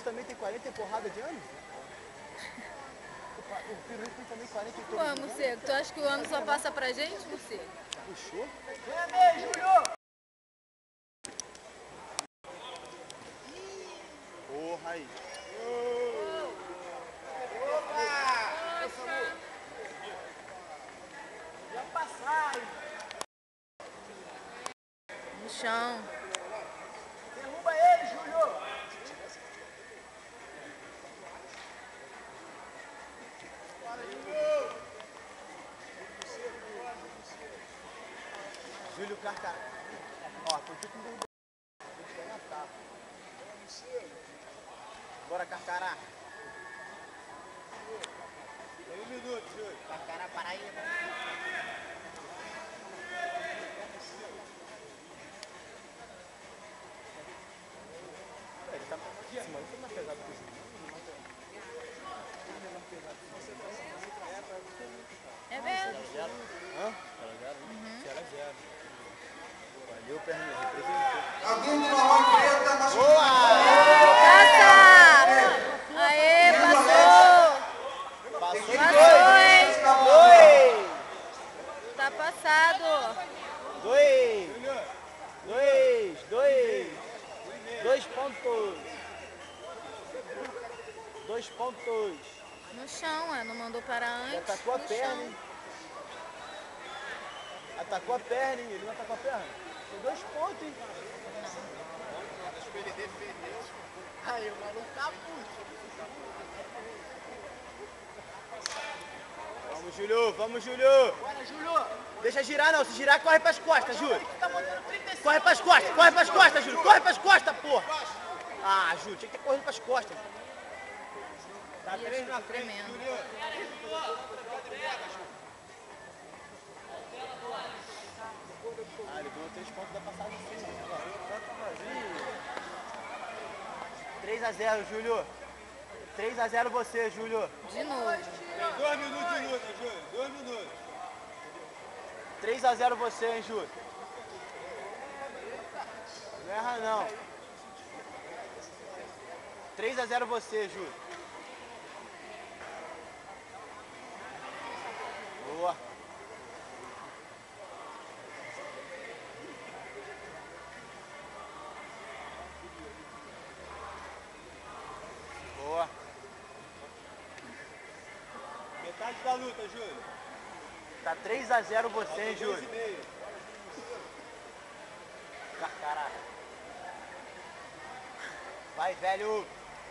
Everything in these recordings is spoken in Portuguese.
também tem 40 e porrada de anos? O pirulito tem também 40 e Pô, morcego, tu acha que o ano só passa pra gente, morcego? Puxou? Vem aí, Júlio! Porra aí. Opa! Já passaram. No chão. Derruba ele, Júlio! Júlio Carcará. Ó, foi tipo um derrubado. Bora, Carcará. Tem 1 minuto, Júlio. Carcará, Paraíba. Ele tá esse maluco é mais pesado que isso. É mesmo? Hã? 0-0. Valeu, perninha. Representou. Alguém de marrom e preta, mas... Boa! Passa! Aê, passou! Passou de Passou, hein? dois! Tá passado! Dois! 2 pontos! 2 pontos! No chão, não mandou parar antes. Atacou a no perna, chão. hein? Atacou a perna, hein? Ele não atacou a perna? Tem 2 pontos, hein? Acho que ele defendeu. Aí, o maluco tá puto. Vamos, Júlio! Vamos, Júlio! Bora, Júlio! Deixa girar não, se girar corre pras costas, Júlio! Tá botando 35. Corre pras costas, Júlio! Corre pras costas, porra! Ah, Júlio, tinha que ter corrido pras costas. Tá Ih, 3 na ficou frente, tremendo. Júlio. Ah, ele ganhou 3 pontos da passagem sim. 3-0, Júlio. 3-0 você, Júlio. De novo. Tem 2 minutos de luta, Júlio. 2 minutos. 3-0 você, hein, Júlio. Não erra, não. 3-0 você, Júlio. Boa. Boa. Metade da luta, Júlio. Tá 3-0 você, hein, Júlio. 2,5. Caraca. Vai, velho.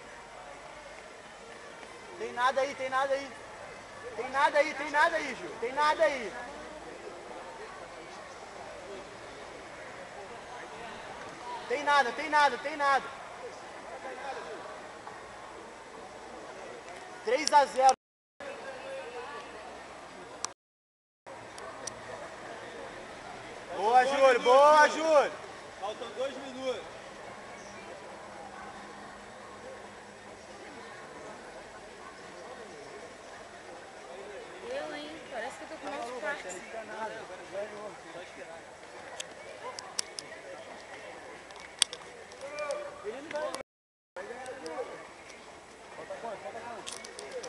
Tem nada aí, tem nada aí. Tem nada aí, tem nada aí, Júlio. Tem nada aí. Tem nada, tem nada, tem nada. 3-0. Boa, Júlio, boa, Júlio. Faltam 2 minutos. Eu, hein? Parece que eu tô com mais forte. Ele não vai. Falta quanto? Falta quanto?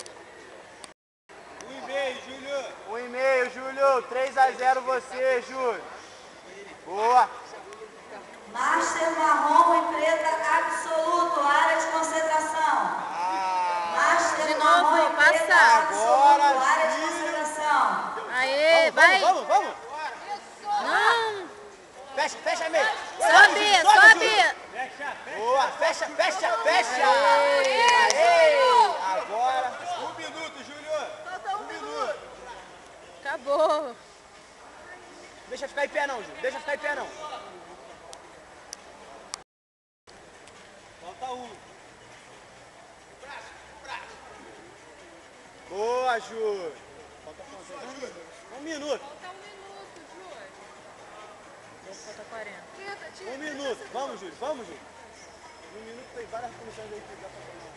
1,5, Júlio. 1,5, Júlio. 3-0 você, Júlio. Boa. Master marrom e preta absoluto, área de concentração. Master De marrom novo, e preta passa. absoluto, Agora área de sim. concentração. Aê, vai! Vamos. Não! Fecha meio. Sobe, sobe! Fecha. Boa, fecha. Aê. Aê. Agora. 1 minuto, Júlio. Falta 1 minuto. Acabou! Deixa ficar em pé não, Júlio. Deixa ficar em pé não. Falta 1. Boa, Júlio. Falta quanto, Júlio? 1 minuto. Falta 40. 1 minuto. Vamos, Júlio. 1 minuto tem várias comissões aí que dá pra fazer.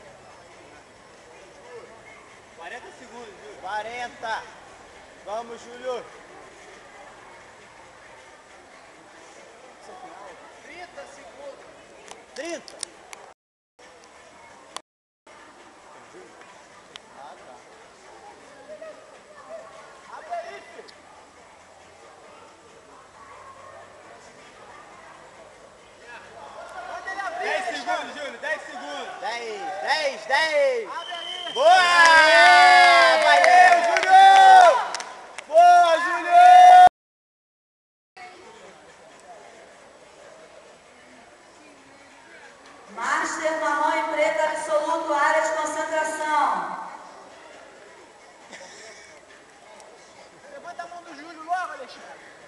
40 segundos, Júlio. 40. Vamos, Júlio. 30 segundos. 30. 10. Boa! Valeu, Júnior! Boa, Júnior! Master marrom e preto absoluto, área de concentração. Levanta a mão do Júlio logo, Alexandre.